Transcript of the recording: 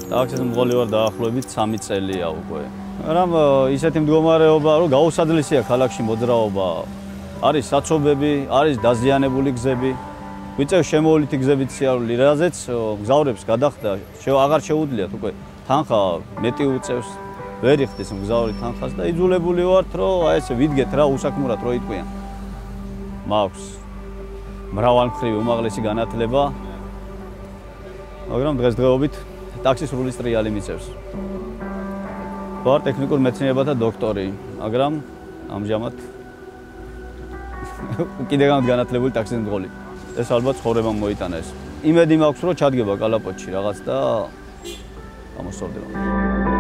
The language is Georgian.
ტაქსის მძღოლი ვარ დაახლოებით 3 წელია უკვე. მაგრამ ისეთი მდგომარეობა, რომ გაუსადლისია ქალაქში მოძრაობა. არის საცობები, არის დაზიანებული გზები. ვიწევ შემოვლითი გზებით სიარული, რაზეც მგზავრებს გადახდა, აღარ შეუძლიათ უკვე თანხა მეტი უწევს, ვერ იხდის მგზავრი თანხას და იძულებული ვართ, რომ აი ესე ვიდგეთ რა უსაქმურად რო იტყვიან. მაქვს მრავალმხრივი უმაღლესი განათლება, მაგრამ დღესდღეობით ტაქსის სრული სტრიალი მიწევს. ვარ ტექნიკურ მეცნიერებათა დოქტორი, მაგრამ ამჟამად კიდევ განათლებული ტაქსის მძღოლი. ეს ალბათ ცხოვრებამ მოიტანა ეს. იმედი მაქვს, რომ ჩადგება კალაპოტში რაღაც და გამოსწორდება.